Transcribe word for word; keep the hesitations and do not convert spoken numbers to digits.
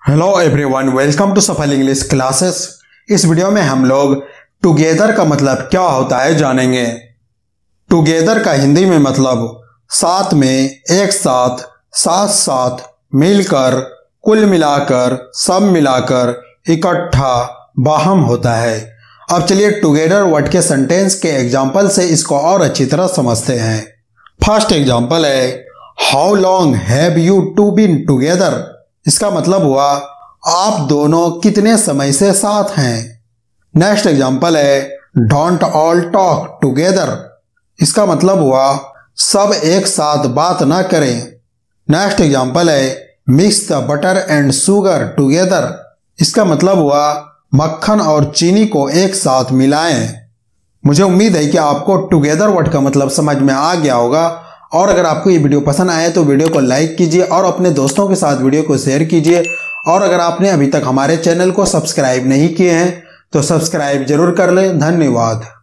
Hello everyone, welcome to Safal English classes. इस video में हम लोग टुगेदर का मतलब क्या होता है जानेंगे। टुगेदर का हिंदी में मतलब साथ में, एक साथ, साथ साथ, मिलकर, कुल मिलाकर, सब मिलाकर, इकट्ठा, बाहम होता है। अब चलिए टुगेदर वर्ड के सेंटेंस के एग्जाम्पल से इसको और अच्छी तरह समझते हैं। फर्स्ट एग्जाम्पल है, how long have you to been together. इसका मतलब हुआ आप दोनों कितने समय से साथ हैं। नेक्स्ट एग्जाम्पल है, डोंट ऑल टॉक टुगेदर। इसका मतलब हुआ सब एक साथ बात ना करें। नेक्स्ट एग्जाम्पल है, mix the butter and sugar together. इसका मतलब हुआ मक्खन और चीनी को एक साथ मिलाएं। मुझे उम्मीद है कि आपको टुगेदर वर्ड का मतलब समझ में आ गया होगा। और अगर आपको ये वीडियो पसंद आए तो वीडियो को लाइक कीजिए और अपने दोस्तों के साथ वीडियो को शेयर कीजिए। और अगर आपने अभी तक हमारे चैनल को सब्सक्राइब नहीं किए हैं तो सब्सक्राइब जरूर कर लें। धन्यवाद।